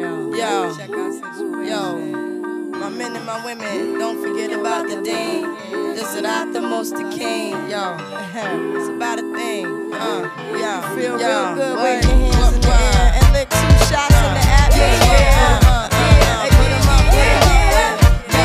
Yo, yo, my men and my women, don't forget about the dean. This is not the most the king. Yo, it's about a thing. Yo, feel real good with your hands in the air and lick 2 shots in the atmosphere. Put 'em up, put 'em up.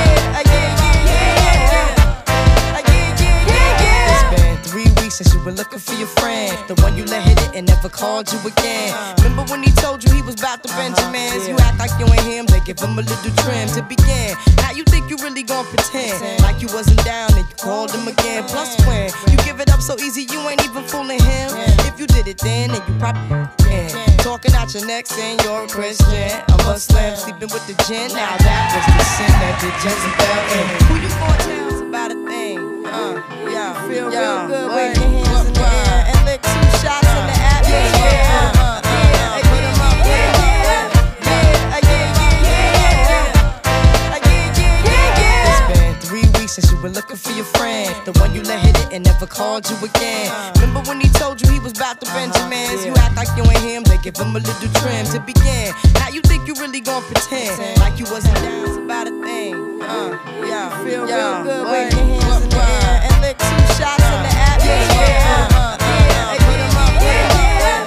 It's been 3 weeks since you were looking for your friend, the one you let hit it and never called you again. Remember when he told you he was about to Benjamins? You act like you ain't him, they give him a little trim to begin. Now you think you really gon' pretend like you wasn't down and you called him again. Plus when you give it up so easy, you ain't even fooling him. If you did it then you probably can. Talking out your neck saying you're a Christian, a Muslim, sleeping with the gin. Now that was the sin that did Jezebel in. Who you gonna tell? It's about a thing. Yeah, feel real good with your hands in the air and lick 2 shots in the atmosphere. Put 'em up, put 'em up. It's been 3 weeks since you were looking for your friend, the one you let hit it and never called you again. Remember when he told you he was about to Benjamins? You act like you ain't him, they give him a little trim to begin. Now you think you really gon' pretend like you wasn't down. It's about a thing. Yeah, feel real good with your hands in the air and lick 2 shots in the atmosphere. Put 'em up, put 'em up.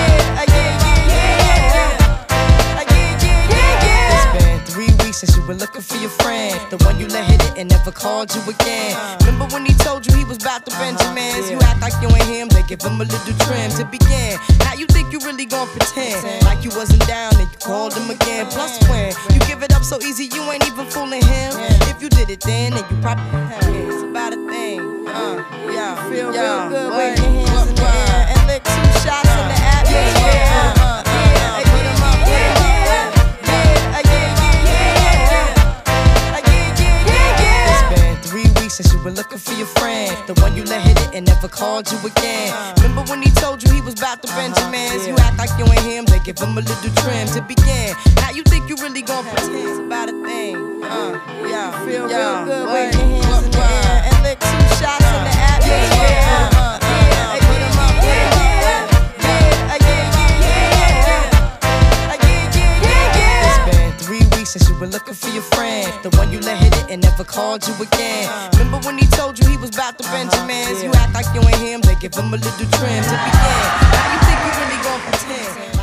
It's been 3 weeks since you were looking for your friend, the one you let hit it and never called you again. Remember when he told you he was about to Benjamins? You act like you ain't him, they give him a little trim to begin. Now you think you really gon' pretend like you wasn't down and you called him again. Plus when you give it up so easy, you ain't even fooling him. If you did it then you probably can. It's about a thing. Yeah, feel real good with your hands in the air and lick 2 shots in the atmosphere. Put 'em up, put 'em up. It's been 3 weeks since you were looking for your friend, the one you let hit it and never called you again. Remember when he told you he was about to Benjamins? You act like you ain't him, they give him a little trim to begin. Now you think you really gon' pretend? It's about a thing. Yeah, feel real good with your hands in the air and lick 2 shots in the atmosphere. Put 'em up, put 'em up. It's been 3 weeks since you were looking for your friend, the one you let hit it and never called you again. Remember when he told you he was about to Benjamins? You act like you ain't him, they give him a little trim to begin. Now you think you really gon' pretend?